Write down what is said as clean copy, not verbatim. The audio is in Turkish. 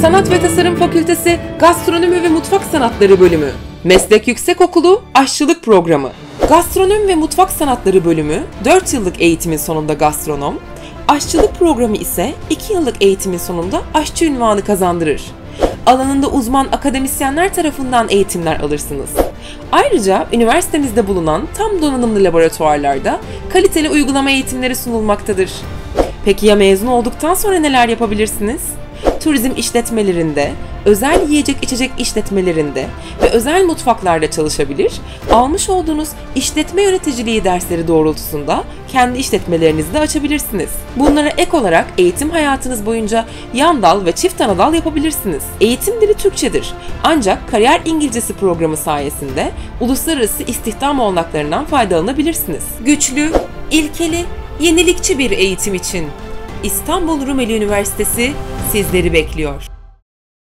Sanat ve Tasarım Fakültesi Gastronomi ve Mutfak Sanatları Bölümü, Meslek Yüksekokulu Aşçılık Programı. Gastronomi ve Mutfak Sanatları Bölümü 4 yıllık eğitimin sonunda gastronom, aşçılık programı ise 2 yıllık eğitimin sonunda aşçı unvanı kazandırır. Alanında uzman akademisyenler tarafından eğitimler alırsınız. Ayrıca üniversitemizde bulunan tam donanımlı laboratuvarlarda kaliteli uygulama eğitimleri sunulmaktadır. Peki ya mezun olduktan sonra neler yapabilirsiniz? Turizm işletmelerinde, özel yiyecek içecek işletmelerinde ve özel mutfaklarda çalışabilir, almış olduğunuz işletme yöneticiliği dersleri doğrultusunda kendi işletmelerinizi de açabilirsiniz. Bunlara ek olarak eğitim hayatınız boyunca yan dal ve çift ana dal yapabilirsiniz. Eğitim dili Türkçedir. Ancak Kariyer İngilizcesi programı sayesinde uluslararası istihdam olanaklarından faydalanabilirsiniz. Güçlü, ilkeli, yenilikçi bir eğitim için İstanbul Rumeli Üniversitesi sizleri bekliyor.